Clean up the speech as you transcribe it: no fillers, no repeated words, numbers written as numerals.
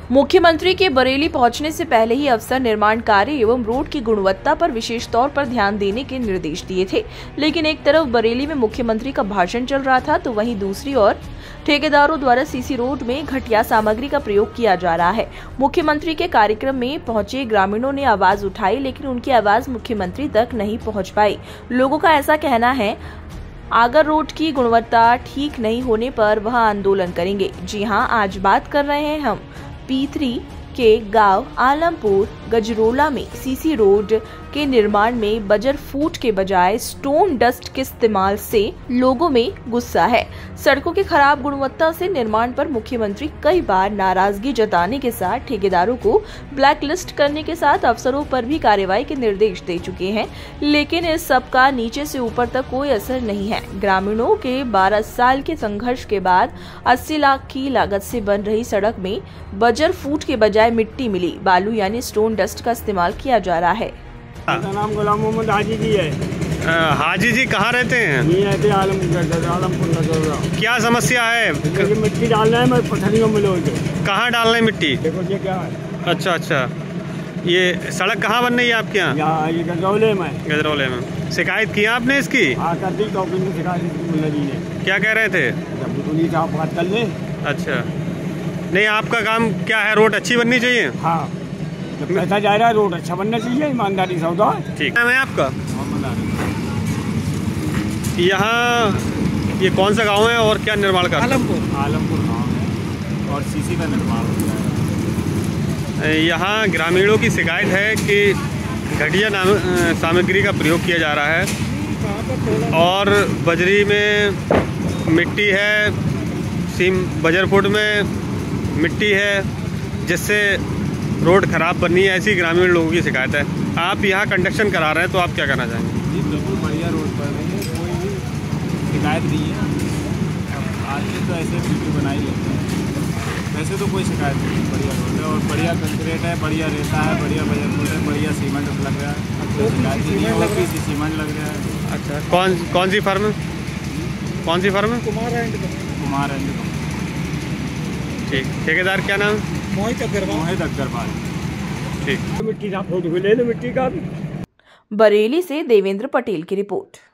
मुख्यमंत्री के बरेली पहुंचने से पहले ही अफसर निर्माण कार्य एवं रोड की गुणवत्ता पर विशेष तौर पर ध्यान देने के निर्देश दिए थे। लेकिन एक तरफ बरेली में मुख्यमंत्री का भाषण चल रहा था तो वहीं दूसरी ओर ठेकेदारों द्वारा सीसी रोड में घटिया सामग्री का प्रयोग किया जा रहा है। मुख्यमंत्री के कार्यक्रम में पहुंचे ग्रामीणों ने आवाज उठाई, लेकिन उनकी आवाज मुख्यमंत्री तक नहीं पहुंच पाई। लोगों का ऐसा कहना है, अगर रोड की गुणवत्ता ठीक नहीं होने पर वह आंदोलन करेंगे। जी हां, आज बात कर रहे हैं हम P3 के गांव आलमपुर गजरोला में सीसी रोड के निर्माण में बजर फूट के बजाय स्टोन डस्ट के इस्तेमाल से लोगों में गुस्सा है। सड़कों की खराब गुणवत्ता से निर्माण पर मुख्यमंत्री कई बार नाराजगी जताने के साथ ठेकेदारों को ब्लैक लिस्ट करने के साथ अफसरों पर भी कार्रवाई के निर्देश दे चुके हैं, लेकिन इस सब का नीचे से ऊपर तक कोई असर नहीं है। ग्रामीणों के 12 साल के संघर्ष के बाद 80 लाख की लागत से बन रही सड़क में बजर फूट के बजाय मिट्टी मिली, बालू यानी स्टोन डस्ट का इस्तेमाल किया जा रहा है। मेरा नाम गुलाम मोहम्मद हाजी जी है। हाजी जी कहाँ रहते हैं? ये रहते आलमपुर गजरोला। क्या समस्या है? मिट्टी डालना है, मैं पत्थरियों में लोग। कहाँ डालना है मिट्टी? देखो ये क्या है। अच्छा, ये सड़क कहाँ बन रही है आपके यहाँ? ये गजरौले में। गजरौले में शिकायत की आपने इसकी? हाँ, कर दी। चौकी में शिकायत मुल्ला जी ने। क्या कह रहे थे? जब बात कर ले। अच्छा, नहीं आपका काम क्या है? रोड अच्छी बननी चाहिए। हाँ, जब पैसा जा रहा है रोड अच्छा बनना चाहिए, ईमानदारी सौदा। ठीक है। मैं आपका यहाँ ये कौन सा गांव है और क्या निर्माण कर? आलमपुर गाँव है और सीसी का निर्माण होता है। यहाँ ग्रामीणों की शिकायत है कि घटिया सामग्री का प्रयोग किया जा रहा है और बजरी में मिट्टी है, बजर फुट में मिट्टी है, जिससे रोड खराब बननी है। ऐसी ग्रामीण लोगों की शिकायत है। आप यहाँ कंस्ट्रक्शन करा रहे हैं तो आप क्या करना चाहेंगे? जी बिल्कुल बढ़िया रोड पर है, कोई भी शिकायत नहीं है। आदमी तो ऐसे वीडियो बना ही लेते हैं, वैसे तो कोई शिकायत नहीं। बढ़िया रोड है और बढ़िया कंक्रीट है, बढ़िया रेता है, बढ़िया बजर फुट है, बढ़िया सीमेंट लग रहा है। तो शिकायत नहीं है, OPC सीमेंट लग रहा है। अच्छा, कौन सी फर्म है? कुमार एंड। ठीक। ठेकेदार क्या नाम? मोहित अग्रवाल। ठीक। मिट्टी का फोटो ले लो, मिट्टी का। बरेली से देवेंद्र पटेल की रिपोर्ट।